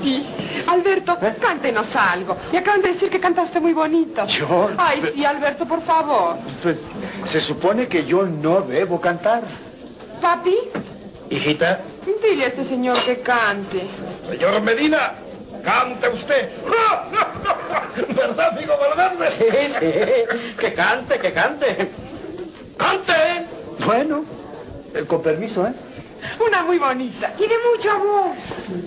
Sí. Alberto, cántenos algo. Me acaban de decir que canta usted muy bonito. ¿Yo? Ay, sí, Alberto, por favor. Pues se supone que yo no debo cantar. ¿Papi? Hijita. Dile a este señor que cante. Señor Medina, cante usted. ¿Verdad, amigo Valverde? Sí, sí. Que cante, que cante. ¡Cante! Bueno, con permiso, ¿eh? Una muy bonita. Y de mucha voz.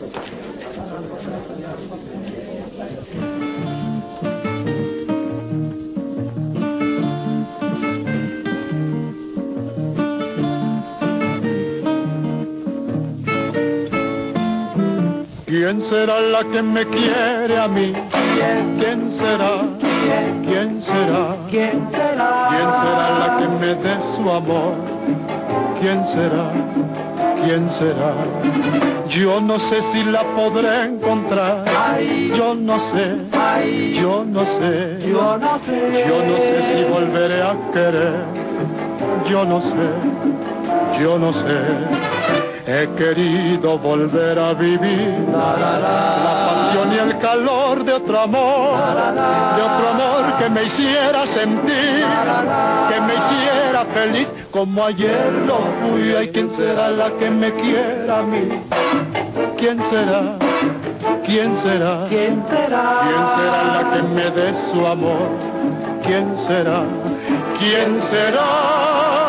¿Quién será la que me quiere a mí? ¿Quién será? ¿Quién será? ¿Quién será? ¿Quién será la que me dé su amor? ¿Quién será? ¿Quién será? Yo no sé si la podré encontrar. Yo no sé. Yo no sé. Yo no sé. Yo no sé si volveré a querer. Yo no sé. Yo no sé. He querido volver a vivir la pasión y el calor de otro amor que me hiciera sentir, que me hiciera feliz como ayer lo fui. Ay, ¿quién será la que me quiera a mí? ¿Quién será? ¿Quién será? ¿Quién será? ¿Quién será la que me dé su amor? ¿Quién será? ¿Quién será?